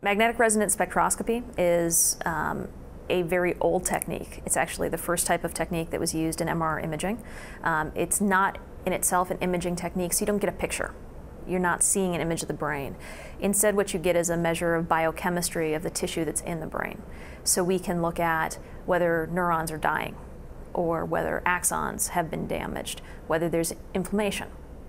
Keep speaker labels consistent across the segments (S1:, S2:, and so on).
S1: Magnetic resonance spectroscopy is a very old technique. It's actually the first type of technique that was used in MR imaging. It's not in itself an imaging technique, so you don't get a picture. You're not seeing an image of the brain. Instead, what you get is a measure of biochemistry of the tissue that's in the brain. So we can look at whether neurons are dying, or whether axons have been damaged, whether there's inflammation.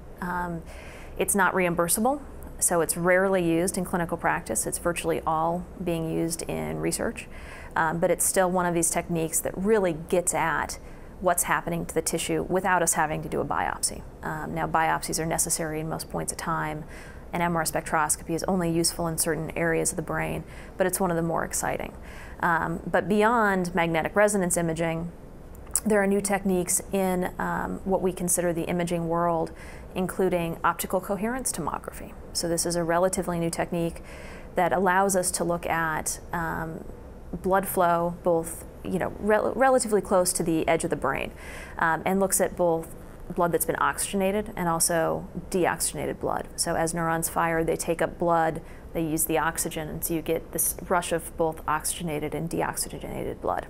S1: It's not reimbursable, so it's rarely used in clinical practice. It's virtually all being used in research, but it's still one of these techniques that really gets at what's happening to the tissue without us having to do a biopsy. Now, biopsies are necessary in most points of time, and MR spectroscopy is only useful in certain areas of the brain, but it's one of the more exciting. But beyond magnetic resonance imaging, there are new techniques in what we consider the imaging world, including optical coherence tomography. So this is a relatively new technique that allows us to look at blood flow, both relatively close to the edge of the brain, and looks at both blood that's been oxygenated and also deoxygenated blood. So as neurons fire, they take up blood, they use the oxygen, and so you get this rush of both oxygenated and deoxygenated blood.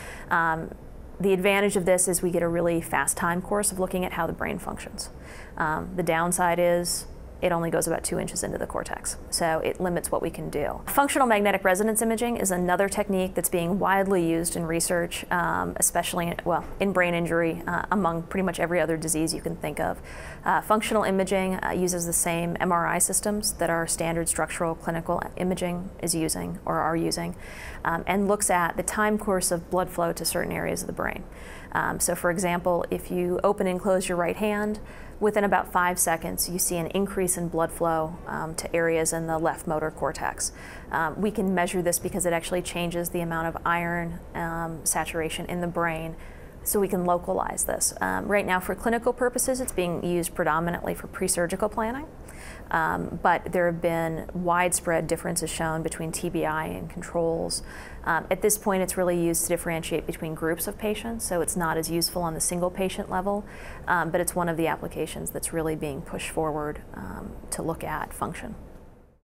S1: The advantage of this is we get a really fast time course of looking at how the brain functions. The downside is it only goes about 2 inches into the cortex, so it limits what we can do. Functional magnetic resonance imaging is another technique that's being widely used in research, especially in brain injury, among pretty much every other disease you can think of. Functional imaging uses the same MRI systems that our standard structural clinical imaging is using or are using, and looks at the time course of blood flow to certain areas of the brain. So for example, if you open and close your right hand, within about 5 seconds, you see an increase in blood flow to areas in the left motor cortex. We can measure this because it actually changes the amount of iron saturation in the brain, so we can localize this. Right now, for clinical purposes, it's being used predominantly for pre-surgical planning, but there have been widespread differences shown between TBI and controls. At this point, it's really used to differentiate between groups of patients, so it's not as useful on the single patient level, but it's one of the applications that's really being pushed forward to look at function.